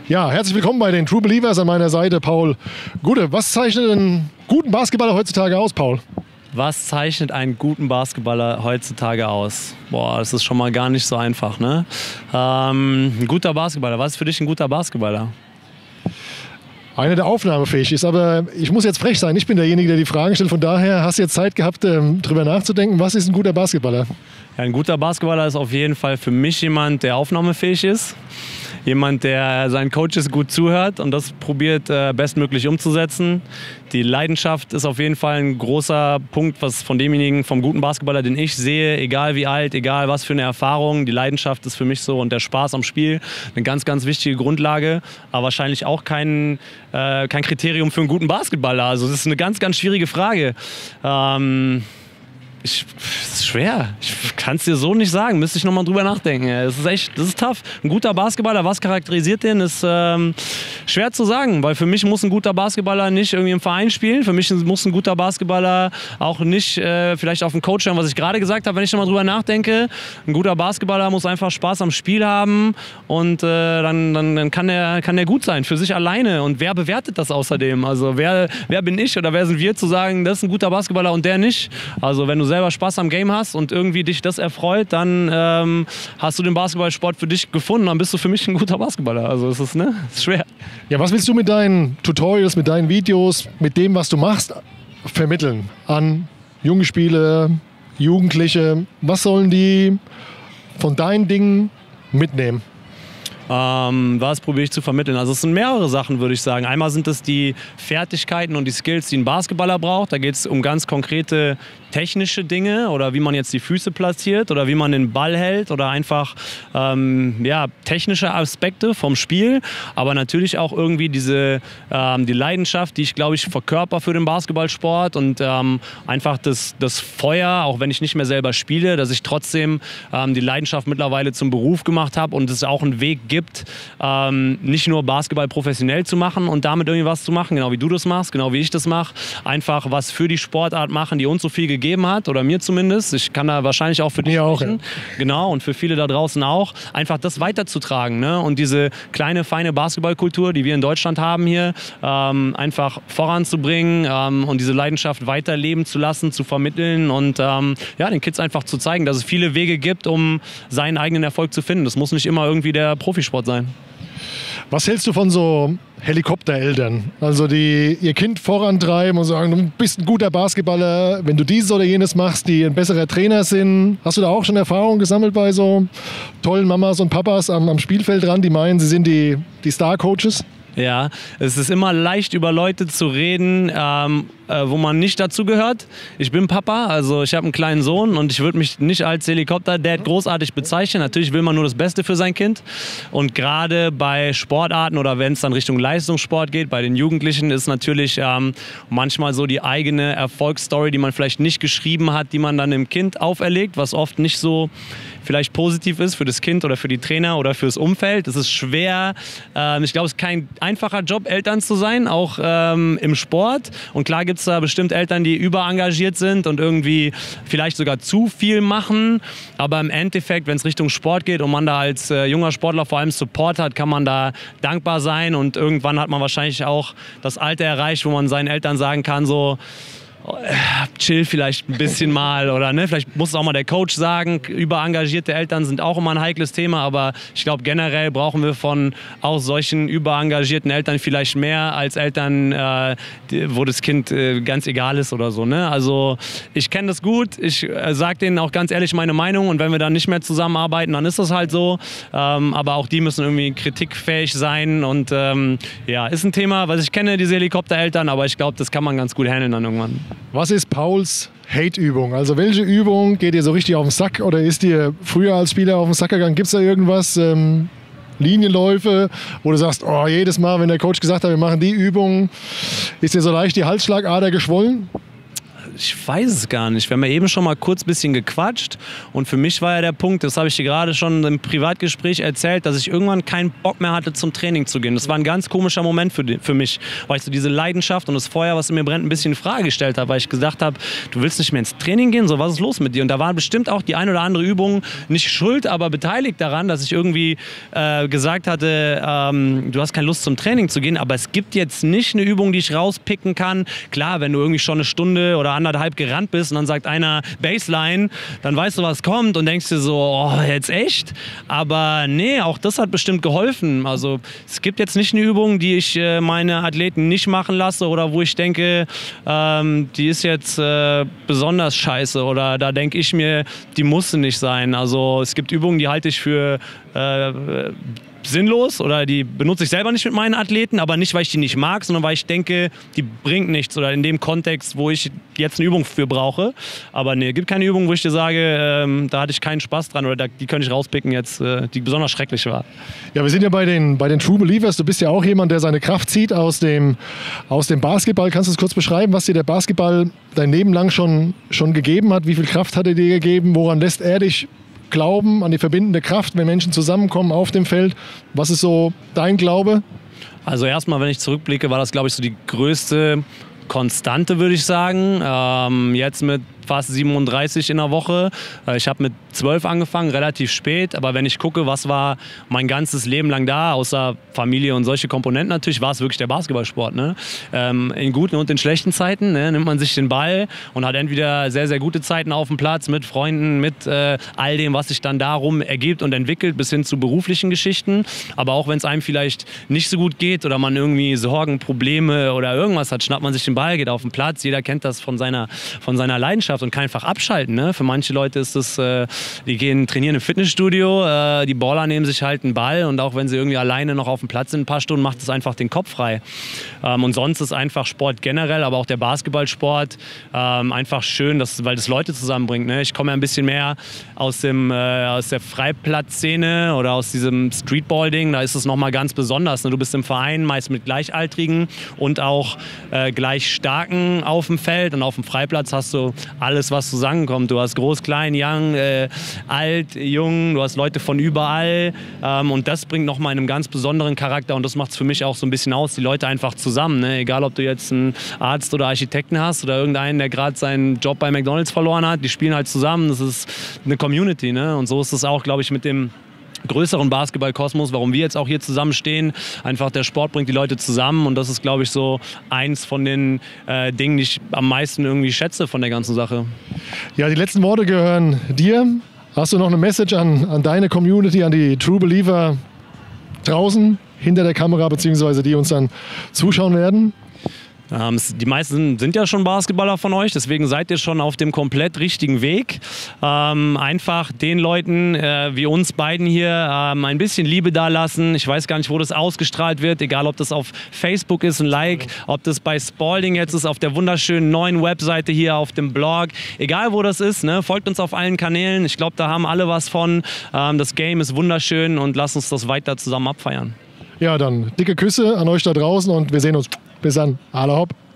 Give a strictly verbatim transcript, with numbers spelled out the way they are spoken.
Ja, herzlich willkommen bei den True Believers, an meiner Seite Paul Gude. Was zeichnet einen guten Basketballer heutzutage aus, Paul? Was zeichnet einen guten Basketballer heutzutage aus? Boah, das ist schon mal gar nicht so einfach, ne? Ähm, ein guter Basketballer. Was ist für dich ein guter Basketballer? Einer, der aufnahmefähig ist, aber ich muss jetzt frech sein. Ich bin derjenige, der die Fragen stellt. Von daher hast du jetzt Zeit gehabt, ähm, drüber nachzudenken. Was ist ein guter Basketballer? Ja, ein guter Basketballer ist auf jeden Fall für mich jemand, der aufnahmefähig ist. Jemand, der seinen Coaches gut zuhört und das probiert äh, bestmöglich umzusetzen. Die Leidenschaft ist auf jeden Fall ein großer Punkt, was von demjenigen, vom guten Basketballer, den ich sehe, egal wie alt, egal was für eine Erfahrung. Die Leidenschaft ist für mich so und der Spaß am Spiel eine ganz, ganz wichtige Grundlage, aber wahrscheinlich auch kein, äh, kein Kriterium für einen guten Basketballer. Also das ist eine ganz, ganz schwierige Frage. Ähm, Ich, das ist schwer. Ich kann es dir so nicht sagen. Müsste ich nochmal drüber nachdenken. Das ist echt, das ist tough. Ein guter Basketballer, was charakterisiert den, ist ähm, schwer zu sagen. Weil für mich muss ein guter Basketballer nicht irgendwie im Verein spielen. Für mich muss ein guter Basketballer auch nicht äh, vielleicht auf den Coach hören, was ich gerade gesagt habe. Wenn ich nochmal drüber nachdenke, ein guter Basketballer muss einfach Spaß am Spiel haben und äh, dann, dann, dann kann der, kann der gut sein für sich alleine. Und wer bewertet das außerdem? Also wer, wer bin ich oder wer sind wir zu sagen, das ist ein guter Basketballer und der nicht? Also wenn du selber Spaß am Game hast und irgendwie dich das erfreut, dann ähm, hast du den Basketballsport für dich gefunden, dann bist du für mich ein guter Basketballer. Also es ist, ne, es ist schwer. Ja, was willst du mit deinen Tutorials, mit deinen Videos, mit dem, was du machst, vermitteln an junge Spieler, Jugendliche? Was sollen die von deinen Dingen mitnehmen? Ähm, was probiere ich zu vermitteln? Also es sind mehrere Sachen, würde ich sagen. Einmal sind es die Fertigkeiten und die Skills, die ein Basketballer braucht. Da geht es um ganz konkrete technische Dinge oder wie man jetzt die Füße platziert oder wie man den Ball hält oder einfach ähm, ja, technische Aspekte vom Spiel. Aber natürlich auch irgendwie diese ähm, die Leidenschaft, die ich, glaube ich, verkörper für den Basketballsport und ähm, einfach das, das Feuer, auch wenn ich nicht mehr selber spiele, dass ich trotzdem ähm, die Leidenschaft mittlerweile zum Beruf gemacht habe und es auch einen Weg gibt, Gibt, ähm, nicht nur Basketball professionell zu machen und damit irgendwie was zu machen, genau wie du das machst, genau wie ich das mache. Einfach was für die Sportart machen, die uns so viel gegeben hat, oder mir zumindest. Ich kann da wahrscheinlich auch für dich sprechen. Genau, und für viele da draußen auch. Einfach das weiterzutragen, ne? Und diese kleine, feine Basketballkultur, die wir in Deutschland haben hier, ähm, einfach voranzubringen ähm, und diese Leidenschaft weiterleben zu lassen, zu vermitteln und ähm, ja, den Kids einfach zu zeigen, dass es viele Wege gibt, um seinen eigenen Erfolg zu finden. Das muss nicht immer irgendwie der Profisport sein. Was hältst du von so Helikoptereltern? Also die ihr Kind vorantreiben und sagen, du bist ein guter Basketballer, wenn du dieses oder jenes machst, die ein besserer Trainer sind. Hast du da auch schon Erfahrungen gesammelt bei so tollen Mamas und Papas am, am Spielfeld dran, die meinen, sie sind die, die Star-Coaches? Ja, es ist immer leicht, über Leute zu reden, ähm, äh, wo man nicht dazu gehört. Ich bin Papa, also ich habe einen kleinen Sohn und ich würde mich nicht als Helikopter-Dad großartig bezeichnen. Natürlich will man nur das Beste für sein Kind. Und gerade bei Sportarten oder wenn es dann Richtung Leistungssport geht, bei den Jugendlichen ist natürlich ähm, manchmal so die eigene Erfolgsstory, die man vielleicht nicht geschrieben hat, die man dann dem Kind auferlegt, was oft nicht so vielleicht positiv ist für das Kind oder für die Trainer oder fürs Umfeld. Es ist schwer. Ähm, ich glaube, es ist kein einfacher Job, Eltern zu sein, auch ähm, im Sport. Und klar gibt es da bestimmt Eltern, die überengagiert sind und irgendwie vielleicht sogar zu viel machen. Aber im Endeffekt, wenn es Richtung Sport geht und man da als äh, junger Sportler vor allem Support hat, kann man da dankbar sein. Und irgendwann hat man wahrscheinlich auch das Alter erreicht, wo man seinen Eltern sagen kann, so, chill vielleicht ein bisschen mal oder ne, vielleicht muss es auch mal der Coach sagen. Überengagierte Eltern sind auch immer ein heikles Thema, aber ich glaube generell brauchen wir von auch solchen überengagierten Eltern vielleicht mehr als Eltern, äh, die, wo das Kind äh, ganz egal ist oder so. Ne? Also ich kenne das gut, ich äh, sage denen auch ganz ehrlich meine Meinung und wenn wir dann nicht mehr zusammenarbeiten, dann ist das halt so. Ähm, aber auch die müssen irgendwie kritikfähig sein und ähm, ja, ist ein Thema, was ich kenne, diese Helikoptereltern, aber ich glaube, das kann man ganz gut handeln dann irgendwann. Was ist Pauls Hate-Übung? Also welche Übung geht dir so richtig auf den Sack oder ist dir früher als Spieler auf den Sack gegangen? Gibt es da irgendwas, ähm, Linienläufe, wo du sagst, oh, jedes Mal, wenn der Coach gesagt hat, wir machen die Übung, ist dir so leicht die Halsschlagader geschwollen? ich weiß es gar nicht. Wir haben ja eben schon mal kurz ein bisschen gequatscht und für mich war ja der Punkt, das habe ich dir gerade schon im Privatgespräch erzählt, dass ich irgendwann keinen Bock mehr hatte, zum Training zu gehen. Das war ein ganz komischer Moment für, die, für mich, weil ich so diese Leidenschaft und das Feuer, was in mir brennt, ein bisschen in Frage gestellt habe, weil ich gesagt habe, du willst nicht mehr ins Training gehen, so was ist los mit dir? Und da war bestimmt auch die ein oder andere Übung nicht schuld, aber beteiligt daran, dass ich irgendwie äh, gesagt hatte, ähm, du hast keine Lust zum Training zu gehen, aber es gibt jetzt nicht eine Übung, die ich rauspicken kann. Klar, wenn du irgendwie schon eine Stunde oder anderthalb gerannt bist und dann sagt einer Baseline, dann weißt du, was kommt und denkst dir so, oh, jetzt echt? Aber nee, auch das hat bestimmt geholfen. Also es gibt jetzt nicht eine Übung, die ich äh, meine Athleten nicht machen lasse oder wo ich denke, ähm, die ist jetzt äh, besonders scheiße oder da denke ich mir, die musste nicht sein. Also es gibt Übungen, die halte ich für äh, sinnlos oder die benutze ich selber nicht mit meinen Athleten, aber nicht, weil ich die nicht mag, sondern weil ich denke, die bringt nichts oder in dem Kontext, wo ich jetzt eine Übung für brauche. Aber nee, es gibt keine Übung, wo ich dir sage, ähm, da hatte ich keinen Spaß dran oder da, die könnte ich rauspicken jetzt, äh, die besonders schrecklich war. Ja, wir sind ja bei den, bei den True Believers. Du bist ja auch jemand, der seine Kraft zieht aus dem, aus dem Basketball. Kannst du es kurz beschreiben, was dir der Basketball dein Leben lang schon, schon gegeben hat? Wie viel Kraft hat er dir gegeben? Woran lässt er dich glauben, an die verbindende Kraft, wenn Menschen zusammenkommen auf dem Feld? Was ist so dein Glaube? Also erstmal, wenn ich zurückblicke, war das, glaube ich, so die größte Konstante, würde ich sagen. Ähm, jetzt mit fast siebenunddreißig in der Woche. Ich habe mit zwölf angefangen, relativ spät. Aber wenn ich gucke, was war mein ganzes Leben lang da, außer Familie und solche Komponenten natürlich, war es wirklich der Basketballsport. Ne? Ähm, in guten und in schlechten Zeiten ne, nimmt man sich den Ball und hat entweder sehr, sehr gute Zeiten auf dem Platz mit Freunden, mit äh, all dem, was sich dann darum ergibt und entwickelt, bis hin zu beruflichen Geschichten. Aber auch wenn es einem vielleicht nicht so gut geht oder man irgendwie Sorgen, Probleme oder irgendwas hat, schnappt man sich den Ball, geht auf den Platz. Jeder kennt das von seiner, von seiner Leidenschaft und kann einfach abschalten. Ne? Für manche Leute ist das, äh, die gehen trainieren im Fitnessstudio, äh, die Baller nehmen sich halt einen Ball und auch wenn sie irgendwie alleine noch auf dem Platz sind ein paar Stunden, macht es einfach den Kopf frei. Ähm, und sonst ist einfach Sport generell, aber auch der Basketballsport ähm, einfach schön, dass, weil das Leute zusammenbringt. Ne? Ich komme ja ein bisschen mehr aus, dem, äh, aus der Freiplatzszene oder aus diesem Streetball-Ding, da ist es nochmal ganz besonders. Ne? Du bist im Verein meist mit Gleichaltrigen und auch äh, gleich Starken auf dem Feld und auf dem Freiplatz hast du alles, was zusammenkommt. Du hast groß, klein, young, äh, alt, jung, du hast Leute von überall ähm, und das bringt nochmal einen ganz besonderen Charakter und das macht es für mich auch so ein bisschen aus, die Leute einfach zusammen. Ne? Egal, ob du jetzt einen Arzt oder Architekten hast oder irgendeinen, der gerade seinen Job bei McDonald's verloren hat, die spielen halt zusammen, das ist eine Community. Ne? Und so ist es auch, glaube ich, mit dem größeren Basketballkosmos, warum wir jetzt auch hier zusammenstehen. Einfach der Sport bringt die Leute zusammen und das ist, glaube ich, so eins von den äh, Dingen, die ich am meisten irgendwie schätze von der ganzen Sache. Ja, die letzten Worte gehören dir. Hast du noch eine Message an, an deine Community, an die True Believer draußen, hinter der Kamera, beziehungsweise die uns dann zuschauen werden? Ähm, die meisten sind ja schon Basketballer von euch, deswegen seid ihr schon auf dem komplett richtigen Weg. Ähm, einfach den Leuten äh, wie uns beiden hier ähm, ein bisschen Liebe dalassen. Ich weiß gar nicht, wo das ausgestrahlt wird, egal ob das auf Facebook ist, ein Like, ob das bei Spalding jetzt ist, auf der wunderschönen neuen Webseite hier, auf dem Blog. Egal wo das ist, ne? Folgt uns auf allen Kanälen. Ich glaube, da haben alle was von. Ähm, das Game ist wunderschön und lasst uns das weiter zusammen abfeiern. Ja, dann dicke Küsse an euch da draußen und wir sehen uns. Bis dann. Alle hopp.